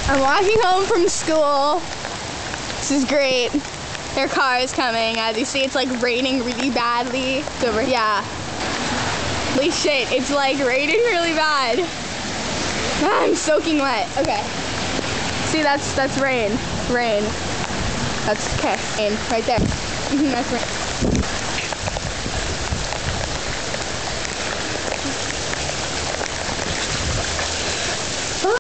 I'm walking home from school. This is great. Their car is coming. As you see, it's like raining really badly. So yeah. Holy shit, it's like raining really bad. I'm soaking wet. Okay. See, that's rain. Rain. That's okay. Rain right there. That's rain.